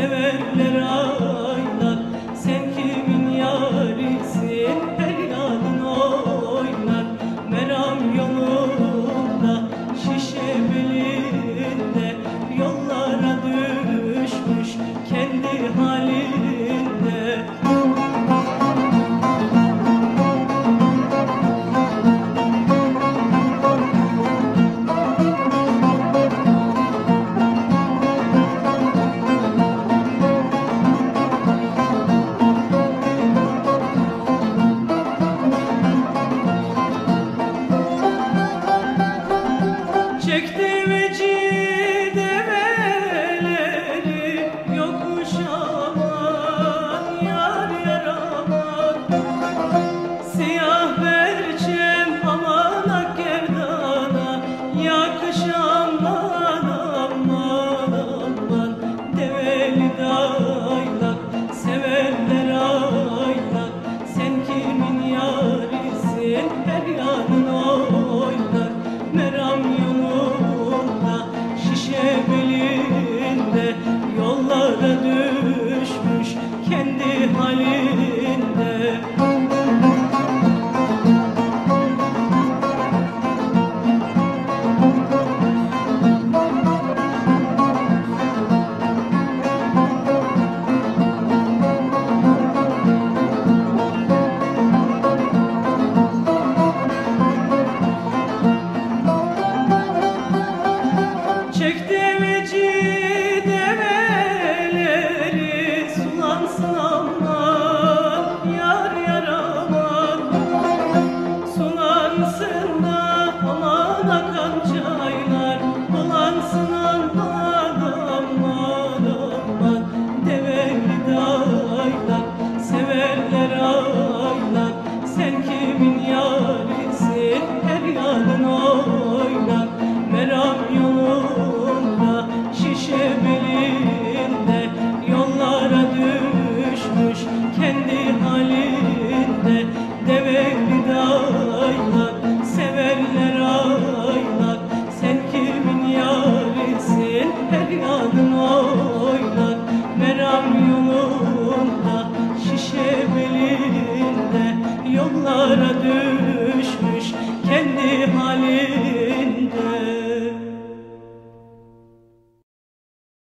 severler aylar. Sen kimin yarisin, her yanın oynar. Meram yolunda, şişe belinde, yollara düşmüş kendi halinde. Çekti veci develeri, yokuş aman yar yar aman. Siyah perçem aman ak gerdana, yakış aman aman aman. Develi daylak, severler aylak. Sen kimin yarisin, her yanın oynar. Meram yolunda, şişe belinde, yollara düşmüş kendi halinde.